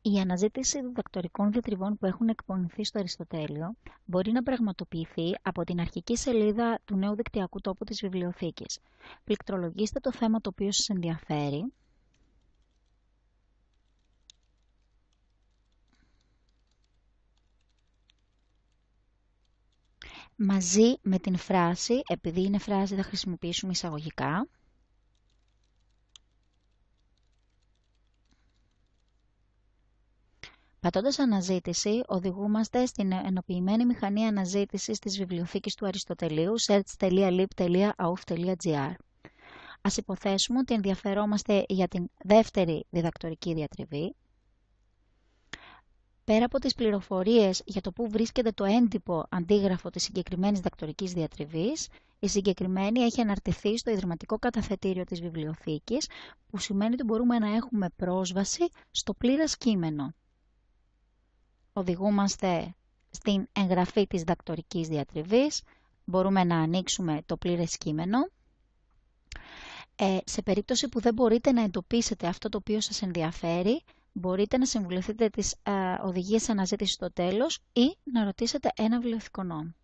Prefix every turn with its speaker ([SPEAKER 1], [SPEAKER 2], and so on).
[SPEAKER 1] Η αναζήτηση διδακτορικών διατριβών που έχουν εκπονηθεί στο Αριστοτέλειο μπορεί να πραγματοποιηθεί από την αρχική σελίδα του νέου δικτυακού τόπου της βιβλιοθήκης. Πληκτρολογήστε το θέμα το οποίο σας ενδιαφέρει. Μαζί με την φράση, επειδή είναι φράση θα χρησιμοποιήσουμε εισαγωγικά. Πατώντας αναζήτηση, οδηγούμαστε στην ενοποιημένη μηχανή αναζήτησης της βιβλιοθήκης του Αριστοτελείου search.lib.auf.gr. Ας υποθέσουμε ότι ενδιαφερόμαστε για την δεύτερη διδακτορική διατριβή. Πέρα από τις πληροφορίες για το πού βρίσκεται το έντυπο αντίγραφο της συγκεκριμένης διδακτορικής διατριβής, η συγκεκριμένη έχει αναρτηθεί στο ιδρυματικό καταθετήριο της βιβλιοθήκης, που σημαίνει ότι μπορούμε να έχουμε πρόσβαση στο πλήρες κείμενο. Οδηγούμαστε στην εγγραφή της διδακτορικής διατριβής, μπορούμε να ανοίξουμε το πλήρες κείμενο. Σε περίπτωση που δεν μπορείτε να εντοπίσετε αυτό το οποίο σας ενδιαφέρει, μπορείτε να συμβουλευτείτε τις οδηγίες αναζήτησης στο τέλος ή να ρωτήσετε ένα βιβλιοθηκονόμο.